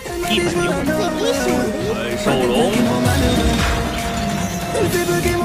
一本用， 最低15的衣服。 万寿龙。